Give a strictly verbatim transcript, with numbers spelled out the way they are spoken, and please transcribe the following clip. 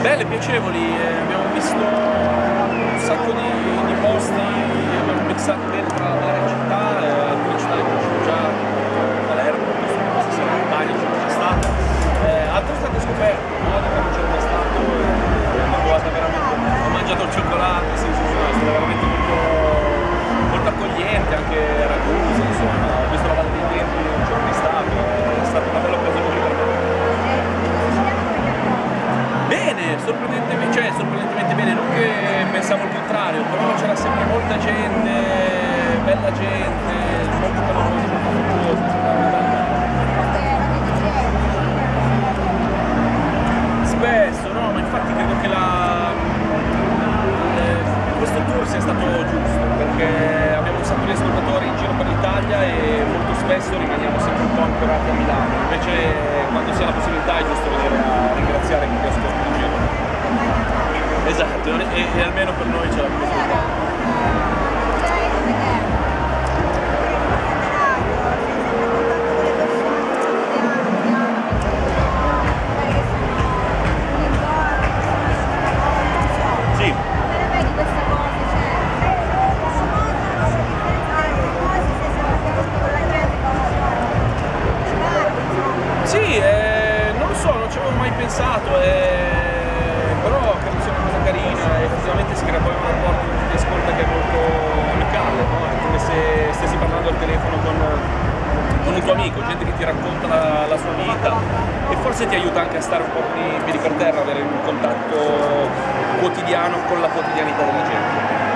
Belle, piacevoli, eh, abbiamo visto un sacco di, di posti, abbiamo mixato bene tra varie città, eh, alcune città le conosciamo già, Palermo, questa sera Catania ci sono già stato, eh, altre state scoperte, no? Dove non c'ero mai stato, è una cosa veramente, ho mangiato il cioccolato, sì, sì, sì, è stato veramente molto, molto accogliente, anche Ragusa, insomma, ho visto la Valle dei Templi, non c'ero mai stato, è stata una bella occasione per me. Bene, sorprendentemente, cioè, sorprendentemente bene, non che pensavo il contrario, però c'era sempre molta gente, bella gente, molto calorosa, molto affettuosa, spesso, no, ma infatti credo che la, il, questo tour sia stato giusto, perché abbiamo un sacco di ascoltatori in giro per l'Italia e molto spesso rimaniamo sempre un po' ancorati a Milano, invece quando si ha la possibilità è giusto venire a ringraziare chi ti ascolta in giro. Esatto, e, e almeno per noi c'è la possibilità. Sì, eh, non lo so, non ci avevo mai pensato, eh, però credo sia una cosa carina e effettivamente si crea poi un rapporto con chi ti ascolta che è molto amicale, no? È come se stessi parlando al telefono con, con un tuo amico, gente che ti racconta la, la sua vita e forse ti aiuta anche a stare un po' con i piedi per terra, avere un contatto quotidiano con la quotidianità della gente.